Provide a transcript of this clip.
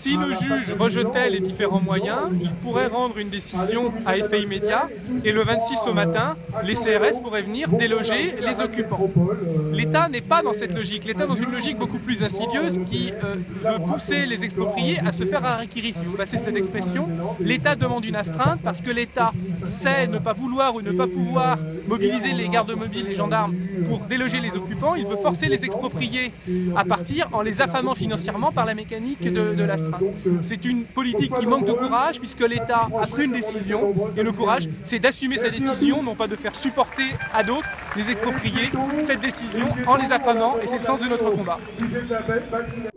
Si le juge rejetait les différents moyens, il pourrait rendre une décision à effet immédiat et le 26 au matin, les CRS pourraient venir déloger les occupants. L'État n'est pas dans cette logique. L'État est dans une logique beaucoup plus insidieuse qui veut pousser les expropriés à se faire harakiri, si vous passez cette expression. L'État demande une astreinte parce que l'État sait ne pas vouloir ou ne pas pouvoir mobiliser les gardes mobiles, les gendarmes, pour déloger les occupants. Il veut forcer les expropriés à partir en les affamant financièrement par la mécanique de l'astreinte. C'est une politique qui manque de courage puisque l'État a pris une décision et le courage, c'est d'assumer sa décision, non pas de faire supporter à d'autres, les expropriés, cette décision en les affamant et c'est le sens de notre combat.